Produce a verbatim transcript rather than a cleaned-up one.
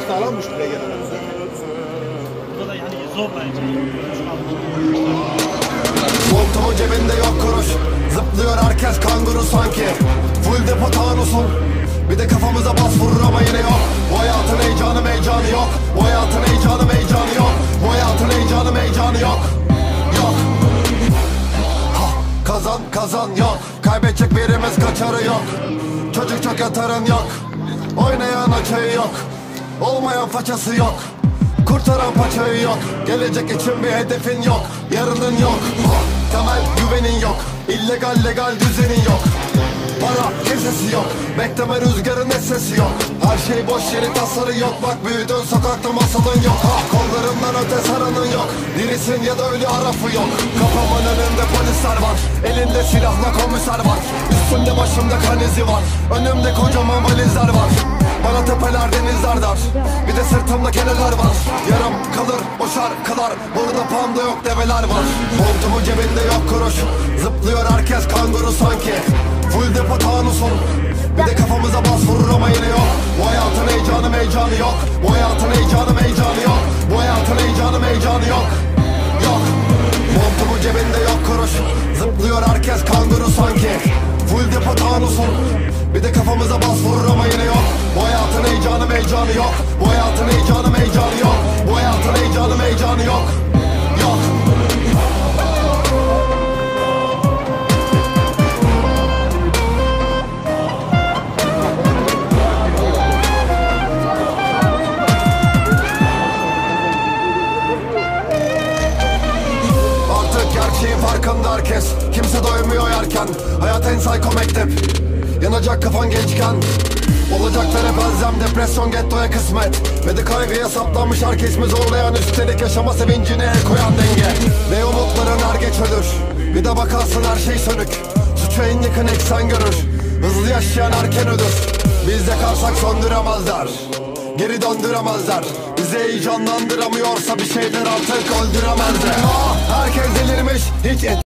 sağlammış buraya gelen. Burada da yani zorlayıcı. Montumun cebinde yok kuruş, zıplıyor herkes kanguru sanki. Full depo tanusun, bir de kafamıza bas vurur ama yine yok. Bu hayatın heyecanı meycanı yok. Bu hayatın heyecanı meycanı yok. Bu hayatın heyecanı meycanı yok. Yok. Ha, kazan kazan yok. Kaybedecek birimiz kaçarı yok. Çocuk çok yatarın yok. Oynayan açayı yok. Olmayan façası yok. Kurtaran paçayı yok. Gelecek için bir hedefin yok. Yarının yok. Ha, temel güvenin yok. İllegal legal düzenin yok. Para kesesi yok. Bekleme rüzgarın sesi yok. Her şey boş yeri tasarı yok. Bak büyüdün sokakta masalın yok. Ha, kollarından öte saranın yok. Dirisin ya da ölü arafı yok. Kafamın önünde polisler var. Elinde silahla komiser var. Üstümde başımda kan izi var. Önümde kocaman valizler var. Bana tepeler denizler dar. Bir de sırtımda keneler var. Yarım kalır o şarkılar. Burada panda yok develer var. Montumun cebinde yok kuruş. Zıplıyor herkes kanguru sanki. Full depo tanusun, bir de kafamıza bas vurur ama yine yok. Bu hayatın heyecanı meycanı yok. Bu hayatın heyecanı meycanı yok. Bu hayatın heyecanı meycanı yok. Yok. Montumun cebinde yok kuruş. Zıplıyor herkes kanguru sanki. Full depo tanusun, bir de kafamıza bas vurur ama yine yok. Bu hayatın heyecanı meycanı yok. Bu hayatın heyecanı meycanı yok. Bu hayatın heyecanı meycanı yok. Yok. Farkında herkes, kimse doymuyor yerken. Hayat en psycho mektep, yanacak kafan gençken. Olacaklar hep elzem, depresyon gettoya kısmet. Ve de kaygıya saplanmış herkes mi zorlayan. Üstelik yaşama sevincine el koyan denge. Ve umutların er geç ölür. Bir de bakarsın her şey sönük. Suçu en yakın eksen görür. Hızlı yaşayan erken ölür. Biz yakarsak söndüremezler, geri döndüremezler. Bizi heyecanlandıramıyorsa bir şeyler artık öldüremezler. Ah, herkes delirmiş, hiç et